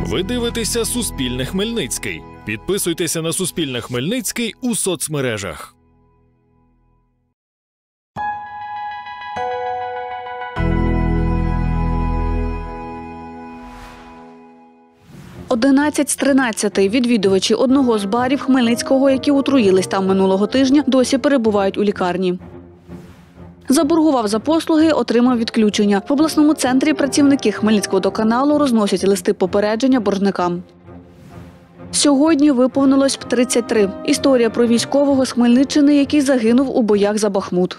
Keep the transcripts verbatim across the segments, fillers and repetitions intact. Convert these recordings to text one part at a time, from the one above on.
Ви дивитеся «Суспільне Хмельницький». Підписуйтеся на «Суспільне Хмельницький» у соцмережах. одинадцять з тринадцяти відвідувачі одного з барів Хмельницького, які отруїлись там минулого тижня, досі перебувають у лікарні. Заборгував за послуги, отримав відключення. В обласному центрі працівники Хмельницькводоканалу розносять листи попередження боржникам. Сьогодні виповнилось б тридцять три. Історія про військового з Хмельниччини, який загинув у боях за Бахмут.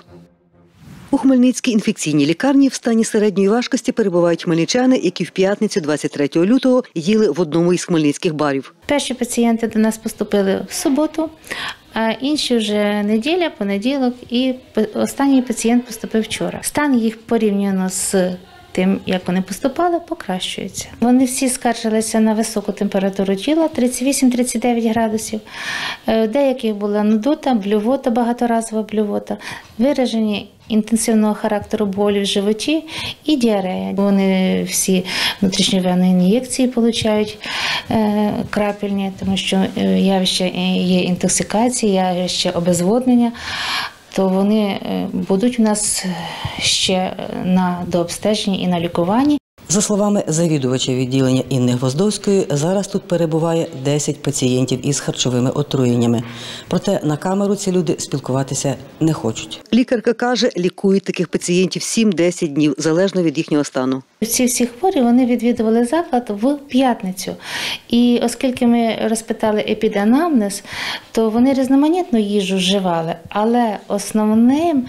У Хмельницькій інфекційній лікарні в стані середньої важкості перебувають хмельничани, які в п'ятницю двадцять третього лютого їли в одному із хмельницьких барів. Перші пацієнти до нас поступили в суботу, а інші вже неділя, понеділок і останній пацієнт поступив вчора. Стан їх порівняно з тим, як вони поступали, покращується. Вони всі скаржилися на високу температуру тіла, тридцять вісім - тридцять дев'ять градусів. У деяких була нудота, блювота, багаторазова блювота, виражені інтенсивного характеру болі в животі і діарея. Вони всі внутрішньовенні ін'єкції отримують крапельні, тому що явище є інтоксикація, явище обезводнення. То вони будуть у нас ще на дообстеженні і на лікуванні. За словами завідувача відділення Інни Гвоздовської, зараз тут перебуває десять пацієнтів із харчовими отруєннями. Проте на камеру ці люди спілкуватися не хочуть. Лікарка каже, лікують таких пацієнтів сім-десять днів, залежно від їхнього стану. Ці всі хворі, вони відвідували заклад в п'ятницю. І оскільки ми розпитали епіданамнез, то вони різноманітну їжу вживали. Але основним,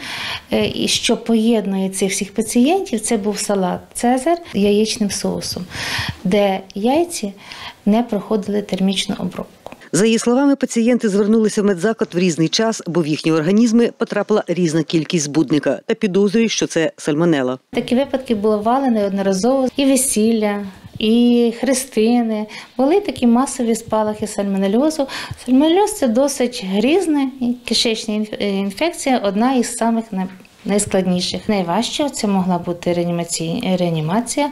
що поєднує цих всіх пацієнтів, це був салат «Цезар» яєчним соусом, де яйці не проходили термічну обробку. За її словами, пацієнти звернулися в медзаклад в різний час, бо в їхні організми потрапила різна кількість збудника та підозрюють, що це сальмонелла. Такі випадки бували неодноразово. І весілля, і хрестини. Були такі масові спалахи сальмонельозу. Сальмонельоз – це досить грізна кишечна інфекція, одна із самих найскладніших. Найважче це могла бути реанімація,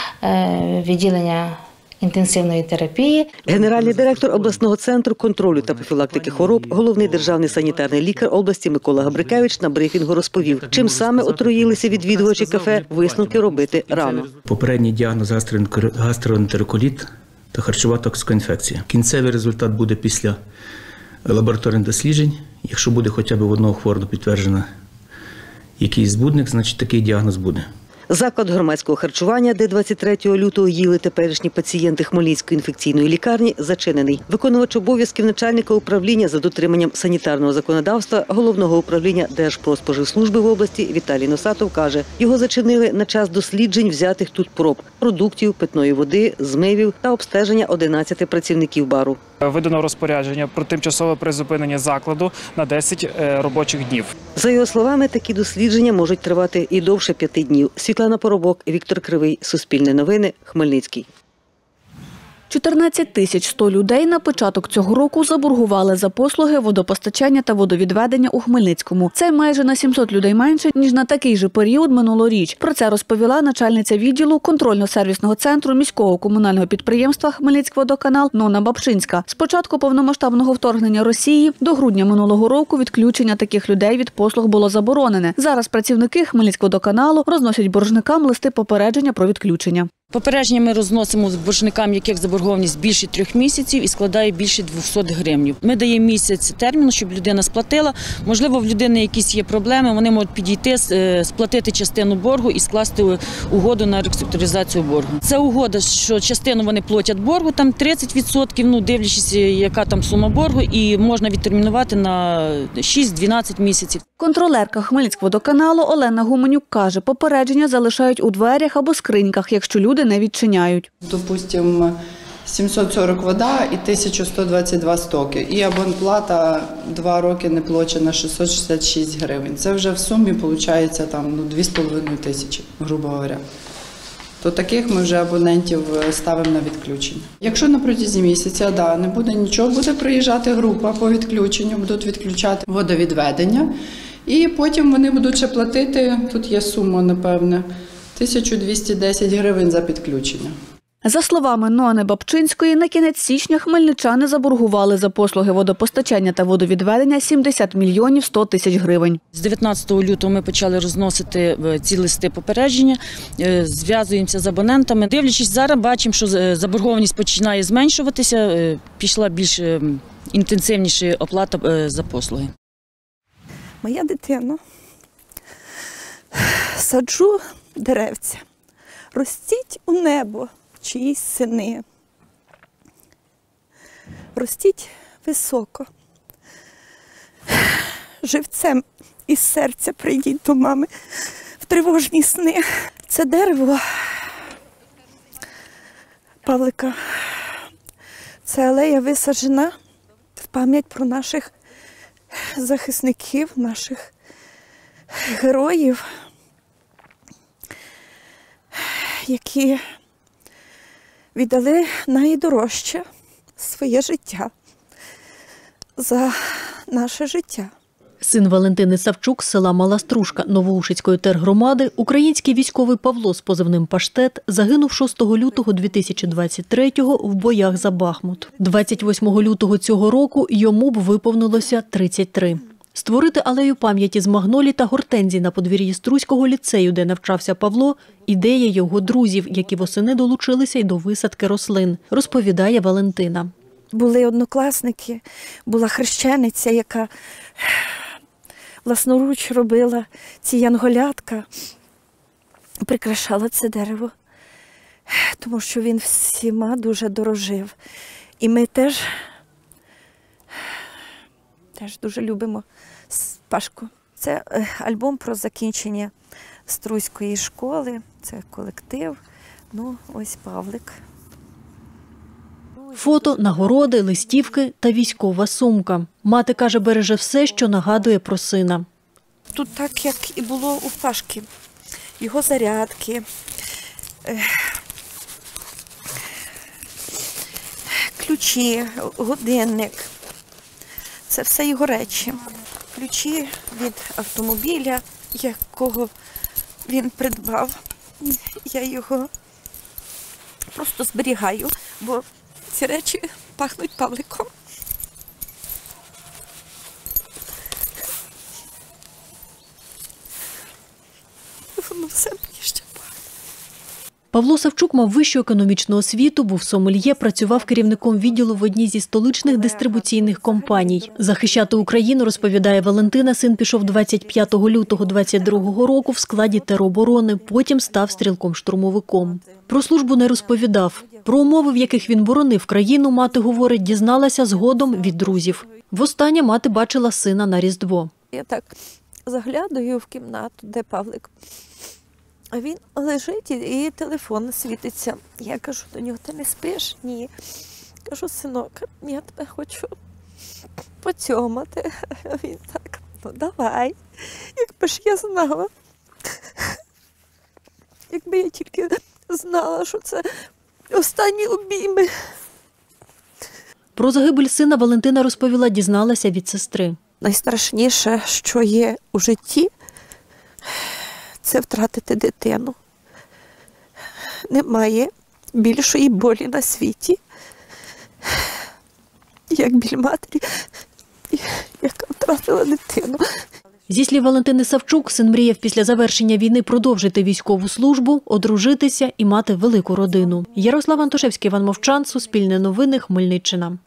відділення інтенсивної терапії. Генеральний директор обласного центру контролю та профілактики хвороб, головний державний санітарний лікар області Микола Габрикевич на брифінгу розповів, чим саме отруїлися відвідувачі кафе, висновки робити рано. Попередній діагноз гастроентероколіт та харчова токсикоінфекція. Кінцевий результат буде після лабораторних досліджень. Якщо буде хоча б в одного хворого підтверджено якийсь збудник, значить такий діагноз буде. Заклад громадського харчування, де двадцять третього лютого їли теперішні пацієнти Хмельницької інфекційної лікарні, зачинений. Виконувач обов'язків начальника управління за дотриманням санітарного законодавства Головного управління Держпродспоживслужби в області Віталій Носатов каже, його зачинили на час досліджень взятих тут проб – продуктів, питної води, змивів та обстеження одинадцяти працівників бару. Видано розпорядження про тимчасове призупинення закладу на десять робочих днів. За його словами, такі дослідження можуть тривати і довше п'яти днів. Світлана Поробок, Віктор Кривий, Суспільне новини, Хмельницький. чотирнадцять тисяч сто людей на початок цього року заборгували за послуги водопостачання та водовідведення у Хмельницькому. Це майже на сімсот людей менше, ніж на такий же період минулоріч. Про це розповіла начальниця відділу контрольно-сервісного центру міського комунального підприємства «Хмельницькводоканал» Нона Бабчинська. З початку повномасштабного вторгнення Росії до грудня минулого року відключення таких людей від послуг було заборонене. Зараз працівники Хмельницькводоканалу розносять боржникам листи попередження про відключення. Попередження ми розносимо боржникам, яких заборгованість більше трьох місяців і складає більше двохсот гривень. Ми даємо місяць терміну, щоб людина сплатила. Можливо, в людини якісь є проблеми, вони можуть підійти, сплатити частину боргу і скласти угоду на реструктуризацію боргу. Це угода, що частину вони платять боргу, там тридцять відсотків, ну, дивлячись, яка там сума боргу, і можна відтермінувати на шість-дванадцять місяців. Контролерка Хмельницькводоканалу Олена Гуменюк каже, попередження залишають у дверях або скриньках, якщо люди не відчиняють. Допустимо, сімсот сорок вода і тисяча сто двадцять два стоки. І абонплата два роки не плачена шістсот шістдесят шість гривень. Це вже в сумі виходить там, ну, дві з половиною тисячі, грубо говоря. То таких ми вже абонентів ставимо на відключення. Якщо на протязі місяця да, не буде нічого, буде приїжджати група по відключенню, будуть відключати водовідведення. І потім вони будуть ще платити, тут є сума, напевне, тисяча двісті десять гривень за підключення. За словами Нони Бабчинської, на кінець січня хмельничани заборгували за послуги водопостачання та водовідведення сімдесят мільйонів сто тисяч гривень. З дев'ятнадцятого лютого ми почали розносити ці листи попередження, зв'язуємося з абонентами. Дивлячись зараз, бачимо, що заборгованість починає зменшуватися, пішла більш інтенсивніша оплата за послуги. Моя дитина, саджу деревця, ростіть у небо чиїсь сини, ростіть високо, живцем із серця прийдіть до мами в тривожні сни. Це дерево Павлика, це алея висаджена в пам'ять про наших захисників, наших героїв, які віддали найдорожче своє життя за наше життя. Син Валентини Савчук з села Мала Стружка Новоушицької тергромади, український військовий Павло з позивним «Паштет» загинув шостого лютого дві тисячі двадцять третього в боях за Бахмут. двадцять восьмого лютого цього року йому б виповнилося тридцять три. Створити алею пам'яті з магнолій та гортензій на подвір'ї Струського ліцею, де навчався Павло, ідея його друзів, які восени долучилися й до висадки рослин, розповідає Валентина. Були однокласники, була хрещениця, яка власноруч робила ці янголятка, прикрашала це дерево, тому що він всіма дуже дорожив. І ми теж, теж дуже любимо Пашку. Це альбом про закінчення Струської школи, це колектив, ну ось Павлик. Фото, нагороди, листівки та військова сумка. Мати каже, береже все, що нагадує про сина. Тут так, як і було у Пашки. Його зарядки, ключі, годинник. Це все його речі. Ключі від автомобіля, якого він придбав. Я його просто зберігаю, бо ці речі пахнуть Павликом. Воно все мені ще пахне. Павло Савчук мав вищу економічну освіту, був сомельє, працював керівником відділу в одній зі столичних дистрибуційних компаній. Захищати Україну, розповідає Валентина, син пішов двадцять п'ятого лютого двадцять другого року в складі тероборони, потім став стрілком-штурмовиком. Про службу не розповідав. Про умови, в яких він боронив країну, мати, говорить, дізналася згодом від друзів. Востаннє мати бачила сина на Різдво. Я так заглядаю в кімнату, де Павлик. А він лежить і телефон світиться. Я кажу до нього, ти не спиш? Ні. Кажу, синок, я тебе хочу поцьомати. А він так, ну давай. Якби ж я знала. Якби я тільки знала, що це останні обійми. Про загибель сина Валентина розповіла, дізналася від сестри. Найстрашніше, що є у житті, це втратити дитину. Немає більшої болі на світі, як біль матері, яка втратила дитину. Зі слів Валентини Савчук, син мріяв після завершення війни продовжити військову службу, одружитися і мати велику родину. Ярослав Антошевський, Іван Мовчан, Суспільне новини, Хмельниччина.